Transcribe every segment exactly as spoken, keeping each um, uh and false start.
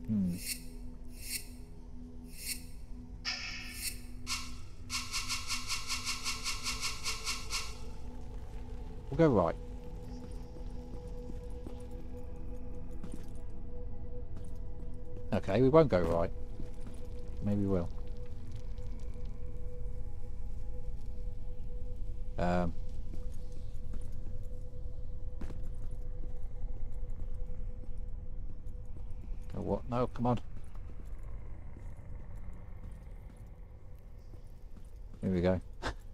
Hmm. We'll go right. Okay, we won't go right. Maybe we will. Um. Oh, what? No, come on. Here we go.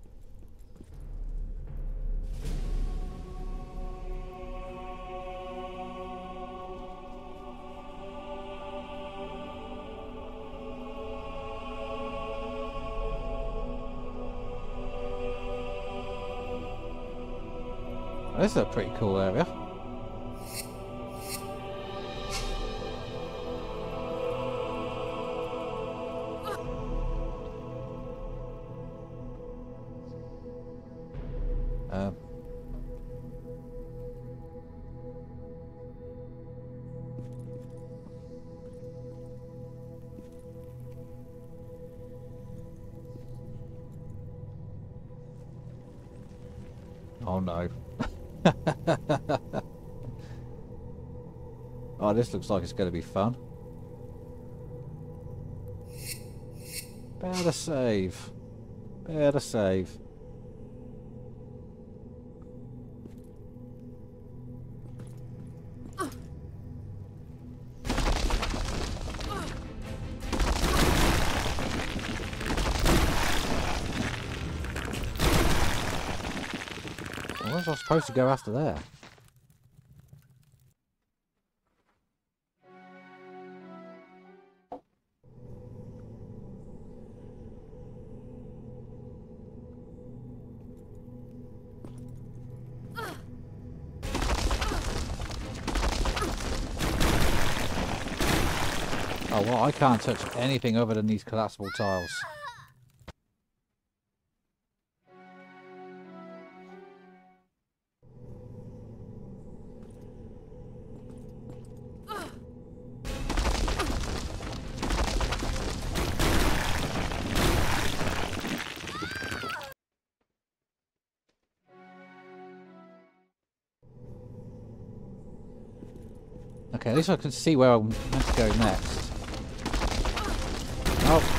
This is a pretty cool area. Um. Oh no. Oh, this looks like it's going to be fun. Better save. Better save. Where's I supposed to go after there? Oh, well, I can't touch anything other than these collapsible tiles. Okay, at least I can see where I'm meant to go next. Oh.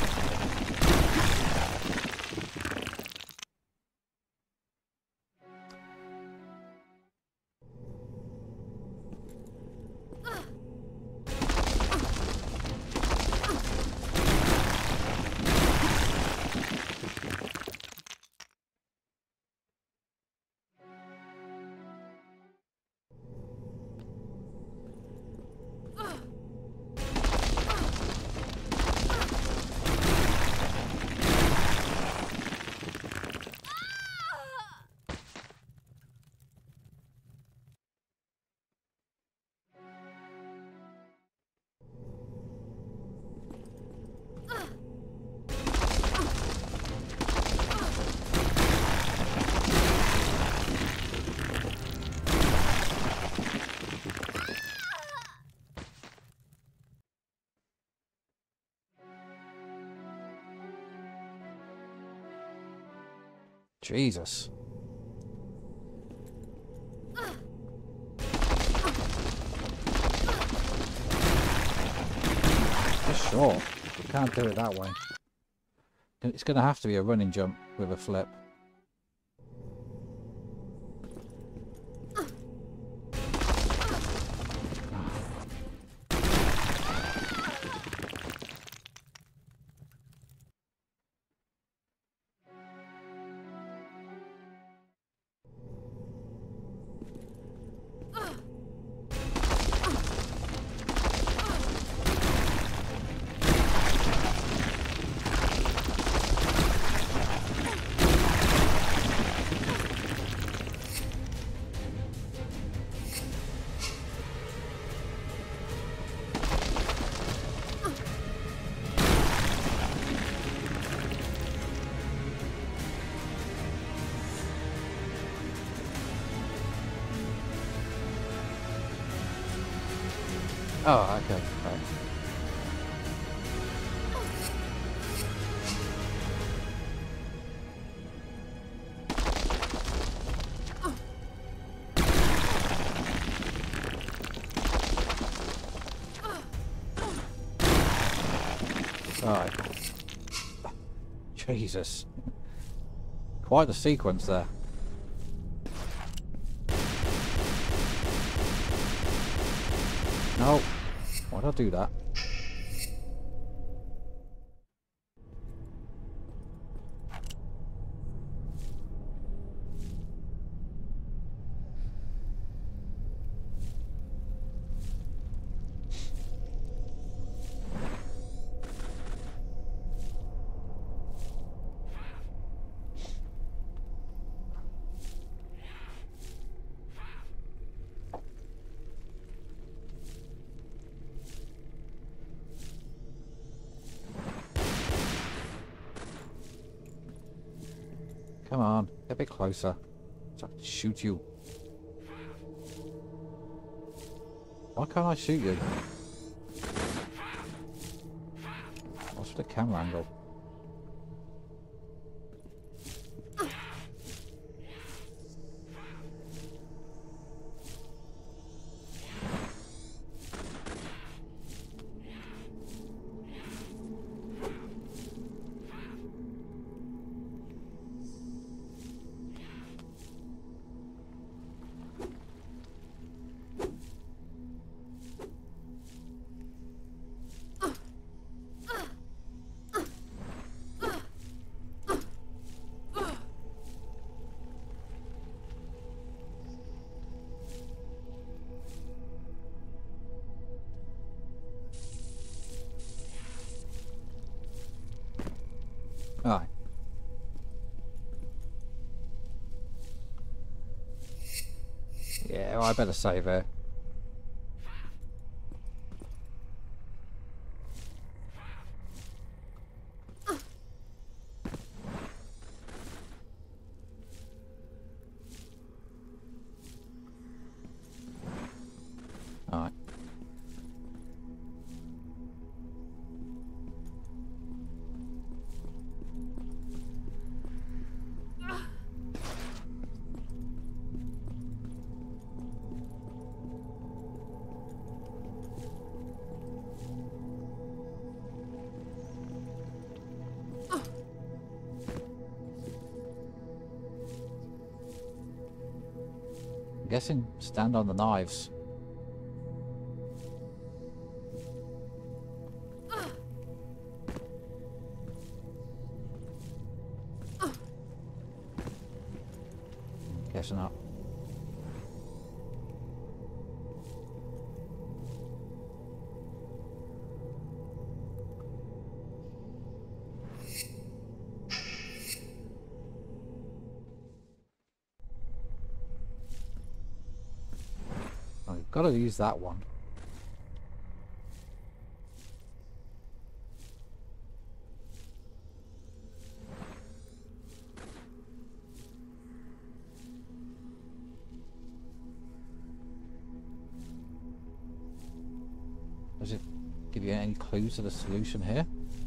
Jesus. Just short. You can't do it that way. It's going to have to be a running jump with a flip. Oh, okay. Right. Right. Jesus. Quite a sequence there. No. Why'd I do that? Come on, get a bit closer. So I can shoot you. Why can't I shoot you? What's with the camera angle? Alright. Yeah, well, I better save her. Alright. I'm guessing stand on the knives. Guessing not. I've got to use that one. Does it give you any clues to the solution here?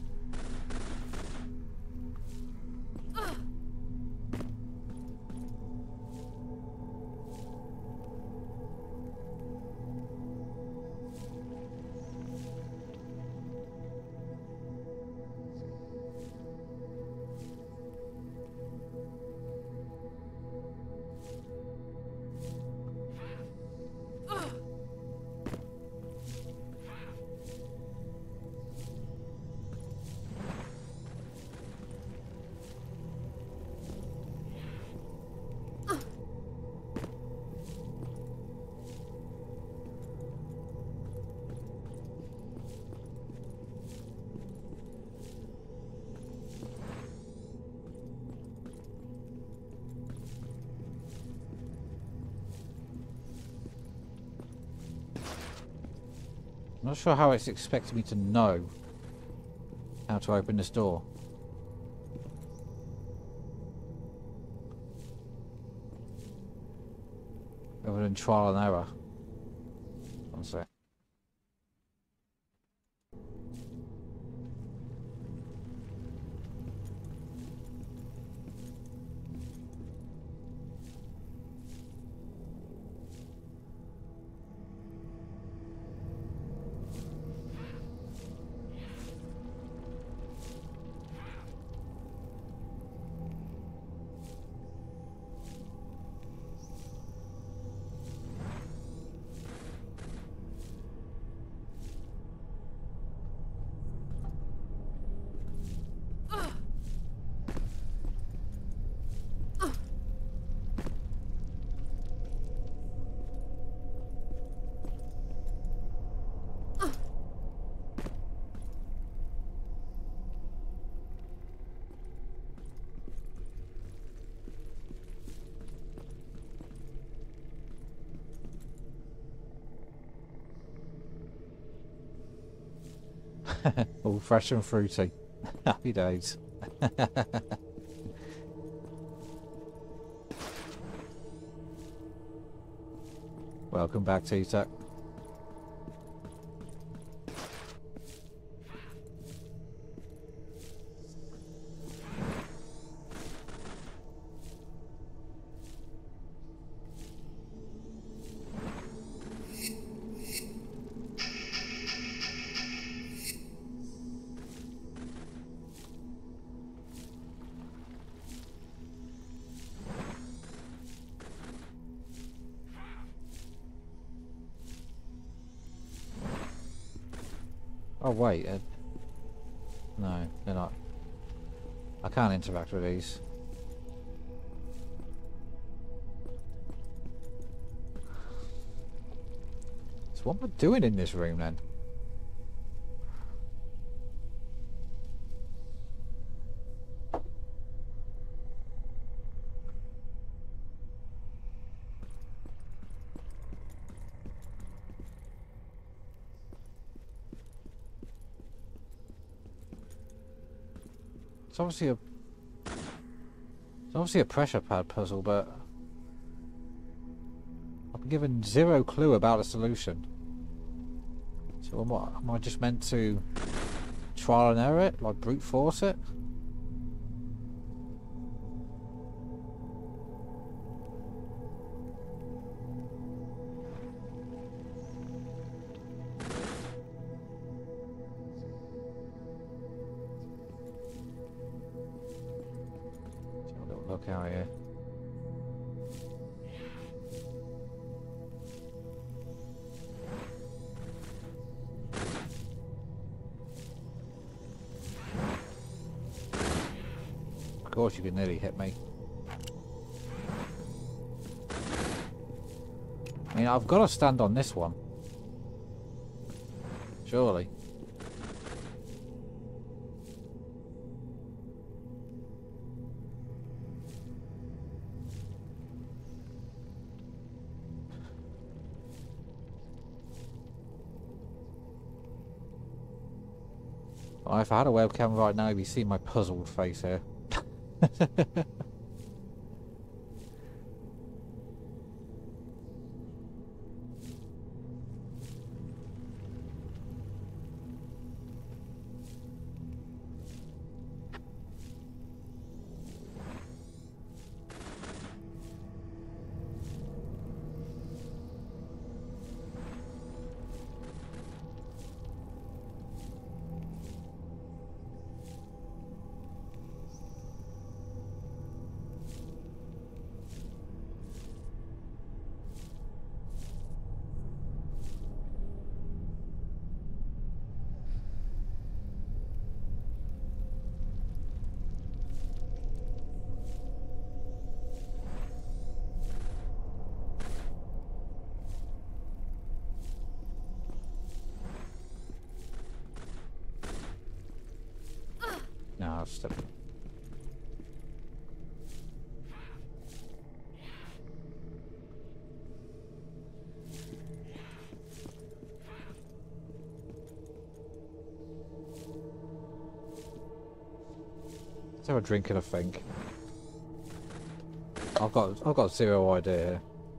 I'm not sure how it's expecting me to know how to open this door. Other than trial and error. One sec. All fresh and fruity. Happy days. Welcome back, T-Tuck. Oh wait, uh, no, they're not. I can't interact with these. So what am I doing in this room then? It's obviously a it's obviously a pressure pad puzzle, but I've been given zero clue about a solution. So am I, am I just meant to trial and error it, like brute force it? Let's have a little look out here. Of course you could nearly hit me. I mean, I've got to stand on this one. Surely. Well, if I had a webcam right now, you'd be seeing my puzzled face here. No, I'll step. Let's have a drink and a think. I've got I've got zero idea here.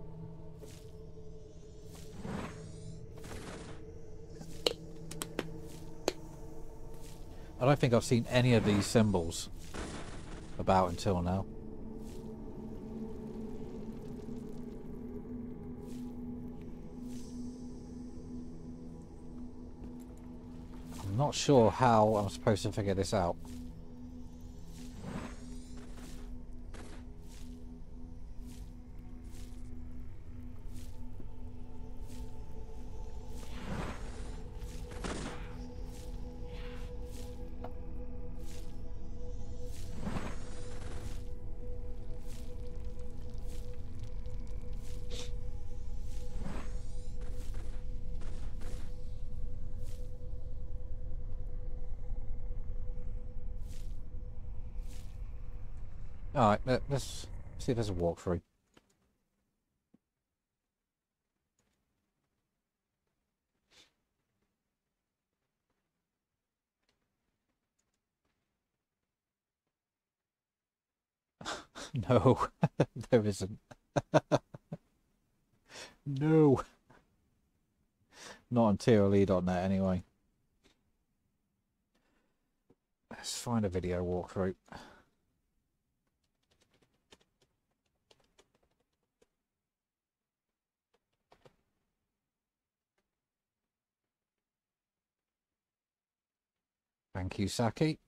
I don't think I've seen any of these symbols about until now. I'm not sure how I'm supposed to figure this out. Alright, let, let's see if there's a walkthrough. No, there isn't. No. Not on T L E dot net anyway. Let's find a video walkthrough. Thank you, Saki.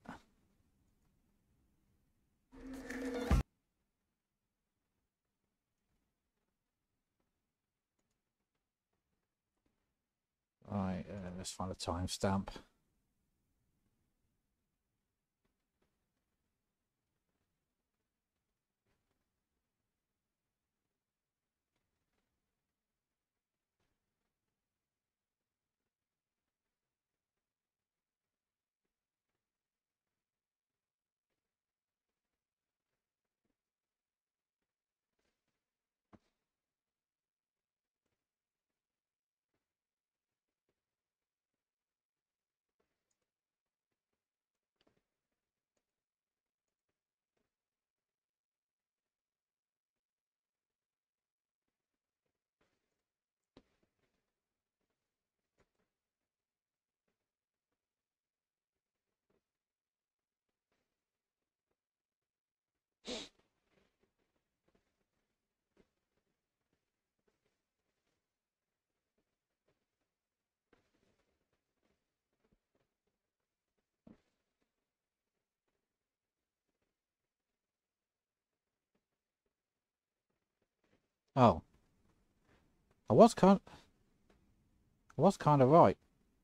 Right, uh, let's find a timestamp. Oh, I was kind, I was kind of right.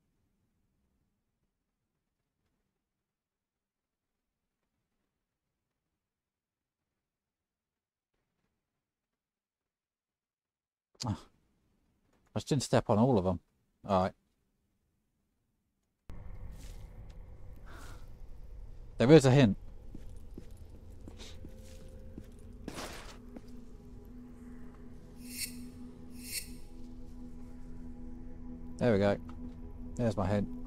I just didn't step on all of them. All right. There is a hint. There we go. There's my hint.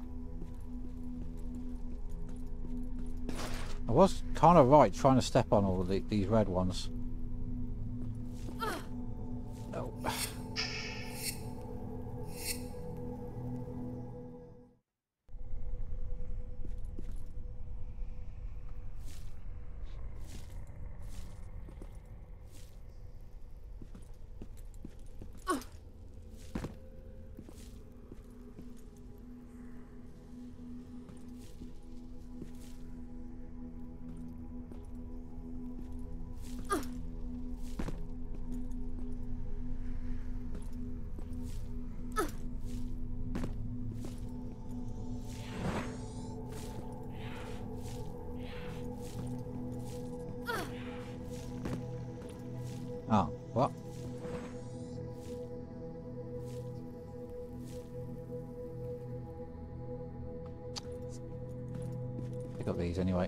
I was kind of right trying to step on all of the, these red ones. No. Oh, what? Pick up these anyway.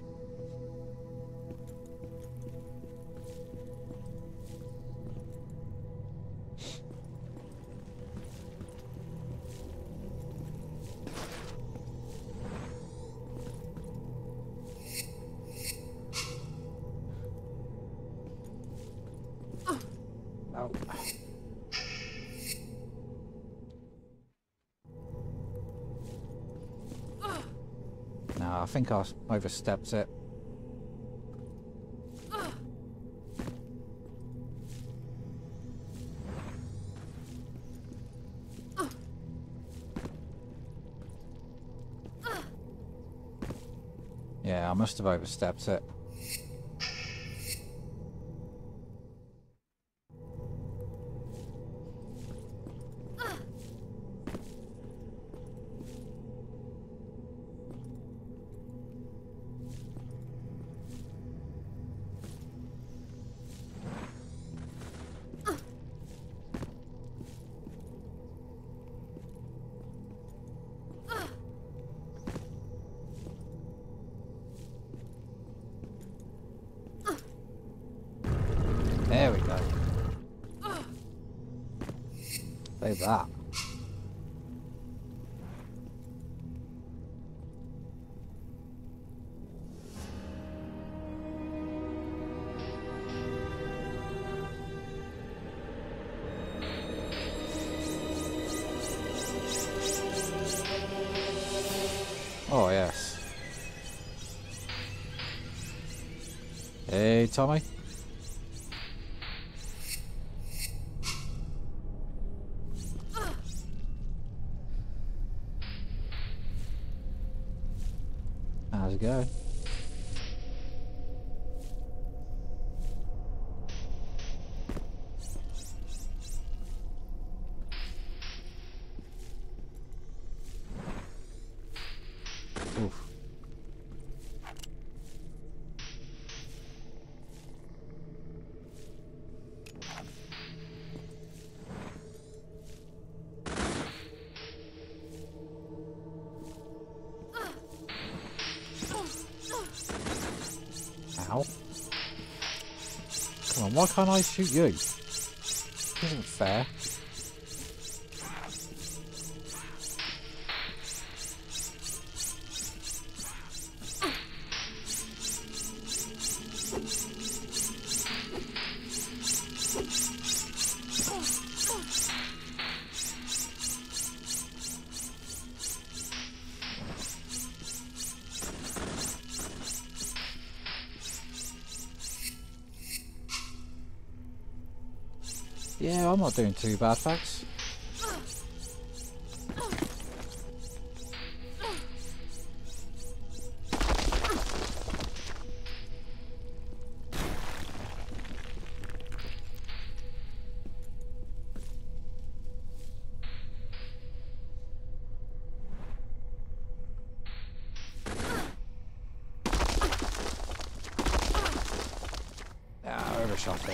Oh. No, I think I overstepped it. Yeah, I must have overstepped it. There we go. Save that. Oh, yes. Hey, Tommy. How's it going? Oof. Ow. Come on, why can't I shoot you? This isn't fair. Yeah, I'm not doing too bad, thanks. Ah, I overshot it.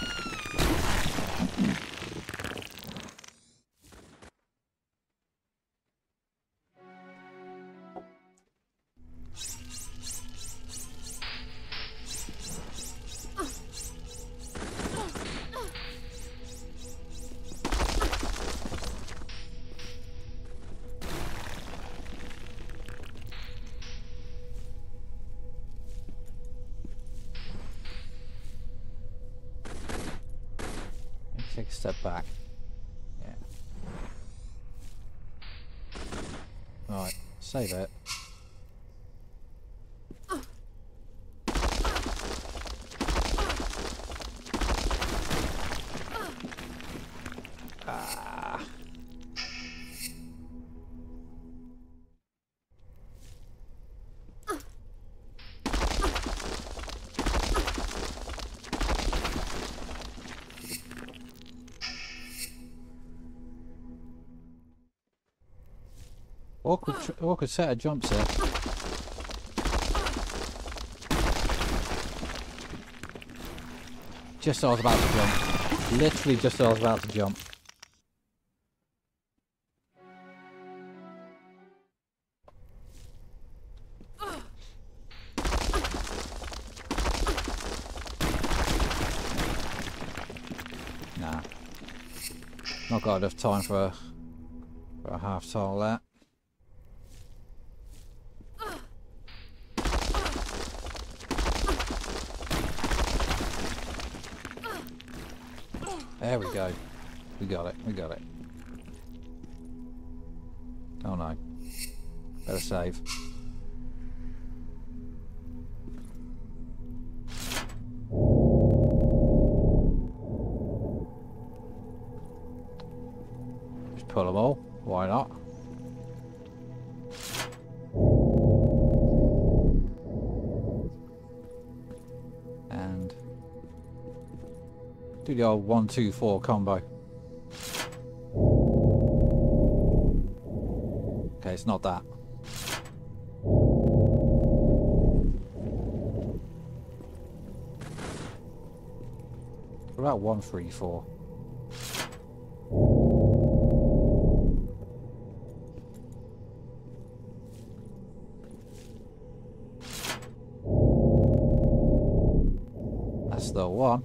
Take a step back. Yeah. Right, save it. Ah. Awkward, tr awkward set of jumps here. Just as I was about to jump. Literally just as I was about to jump. Nah. Not got enough time for a, for a half tile there. There we go. We got it. We got it. Oh no. Better save. Just pull them all. Why not? And do the old one, two, four combo. Okay, it's not that. What about one, three, four? That's the one.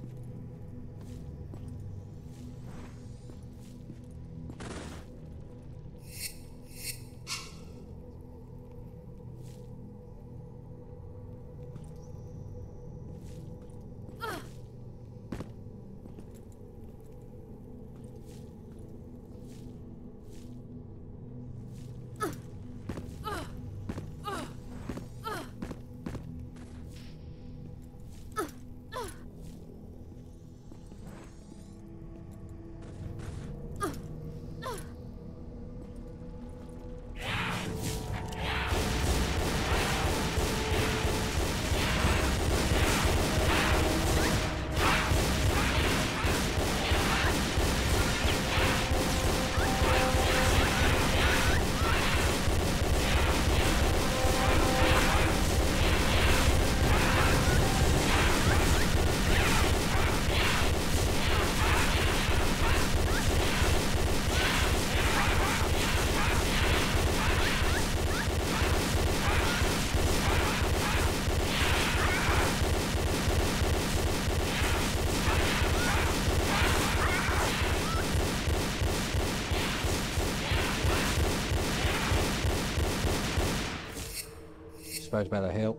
suppose better heal.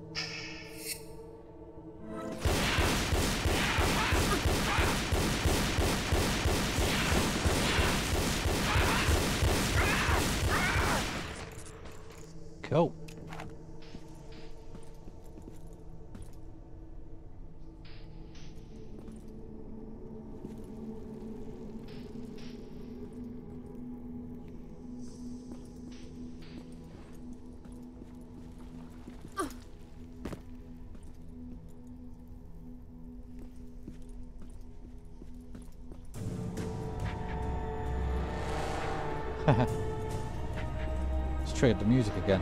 Cool. It's triggered the music again.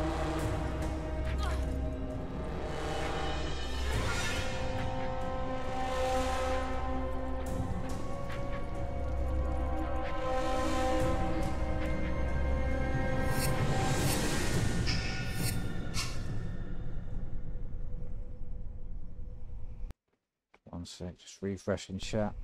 One sec, just refreshing chat.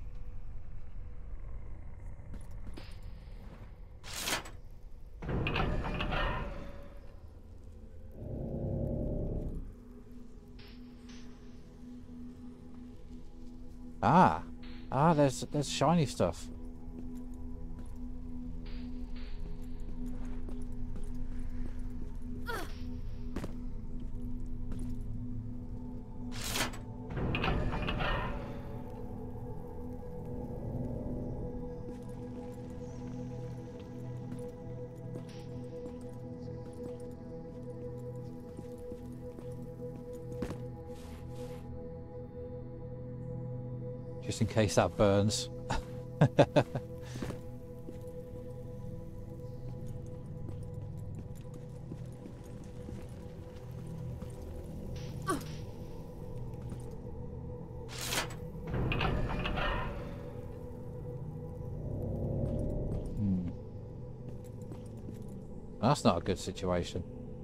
Ah, ah, there's there's shiny stuff. Just in case that burns. Hmm. That's not a good situation.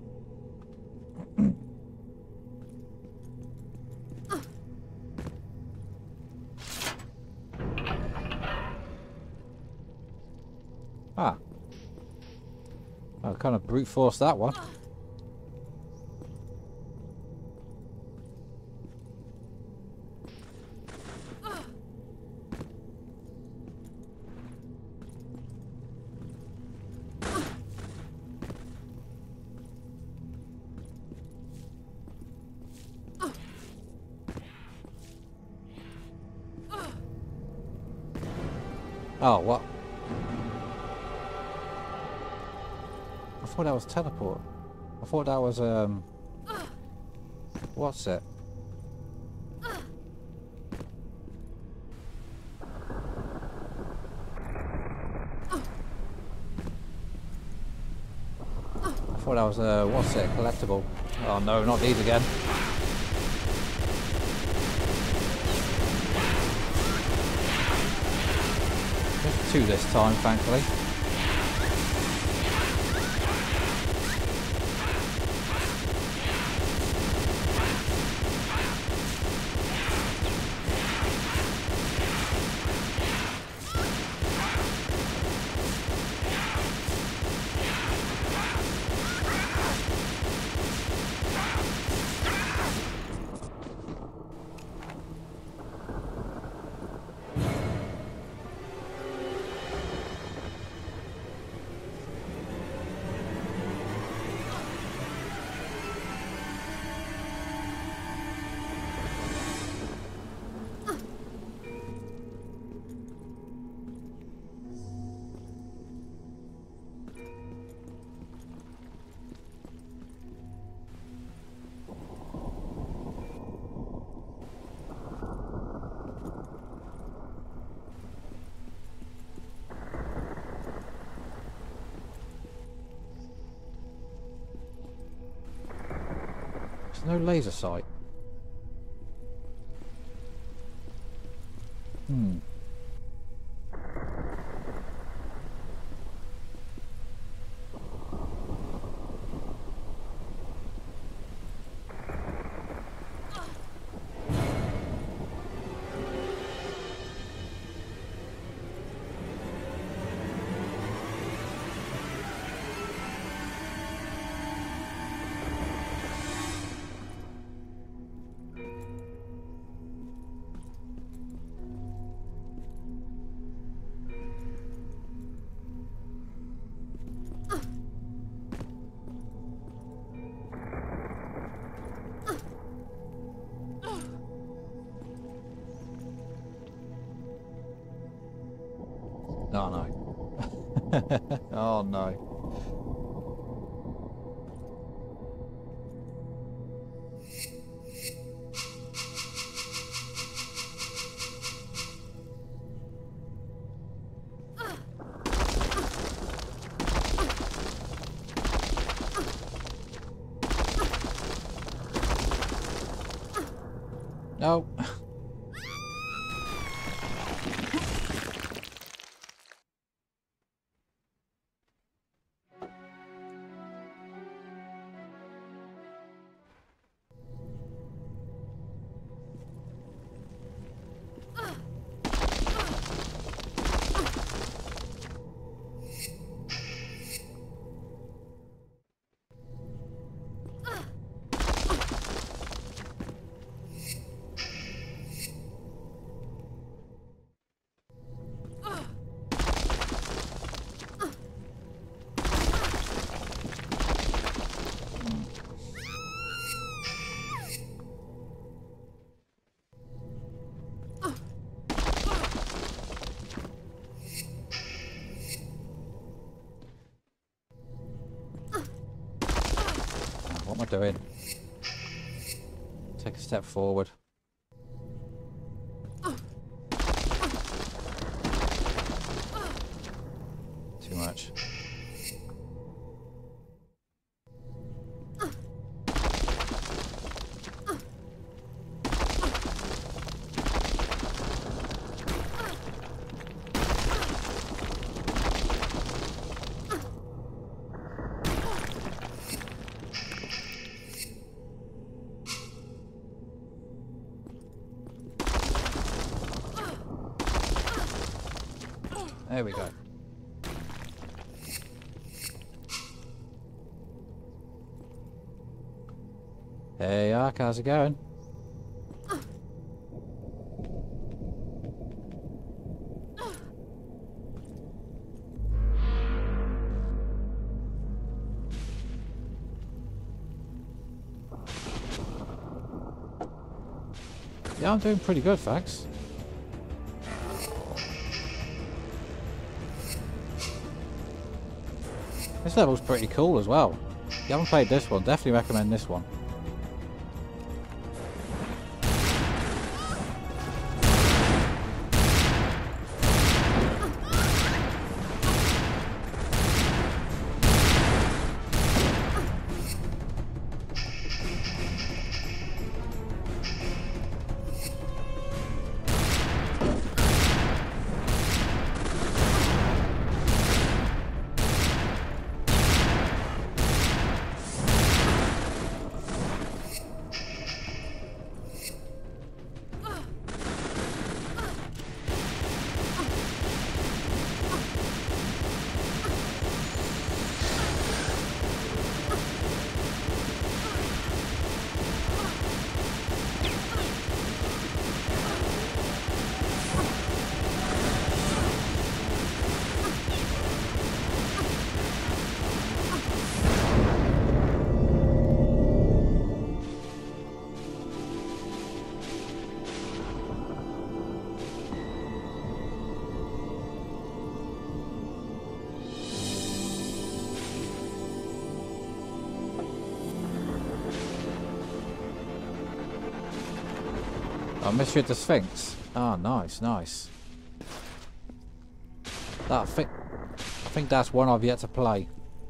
Ah. I kind of brute force that one. Oh, what? I thought that was teleport. I thought that was, um... what's it? I thought that was, uh, what's it? Collectible. Oh no, not these again. Just two this time, thankfully. No laser sight. Hmm. Oh no. No. What am I doing? Take a step forward. Too much. There we go. Hey Ark, how's it going? Yeah, I'm doing pretty good, thanks. This level's pretty cool as well. If you haven't played this one, definitely recommend this one. Oh, Mystery of the Sphinx. Ah, oh, nice, nice. That, I think, I think that's one I've yet to play.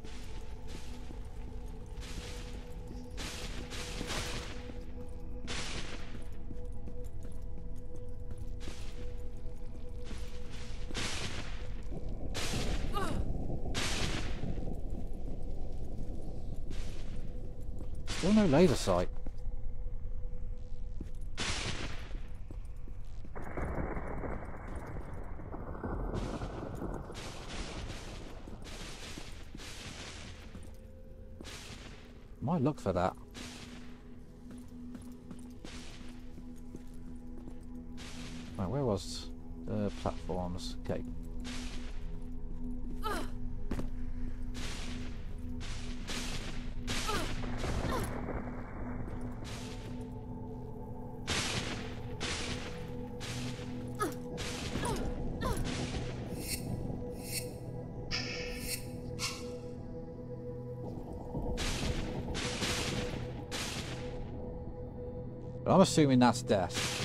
Still no laser sight. Might look for that. Right, where was the platforms? Okay. But I'm assuming that's death.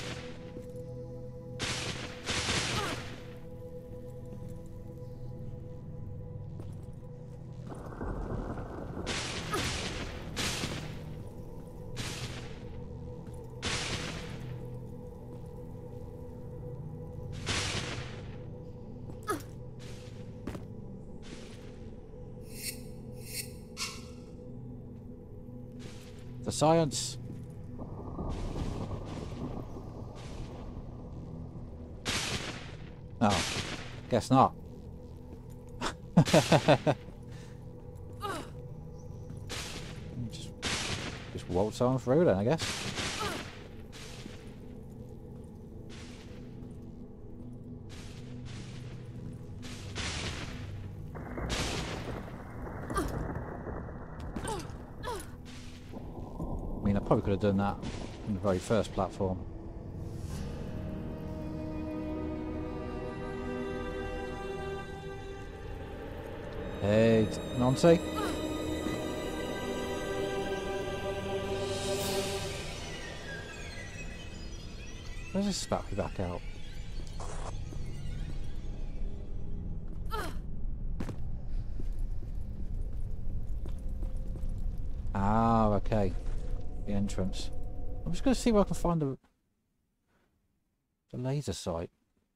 The science. Oh, guess not. just, just waltz on through then, I guess. I mean, I probably could have done that on the very first platform. Hey, Monty. Where's this spat me back out? Ah, okay. The entrance. I'm just going to see where I can find the, the laser sight.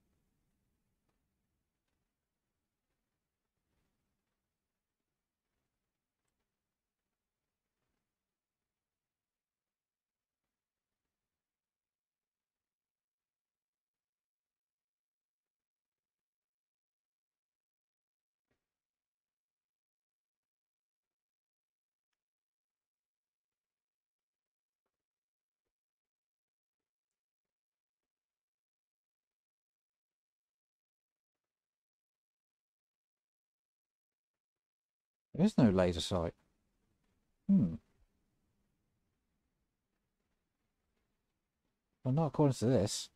There is no laser sight. Hmm. Well, not according to this.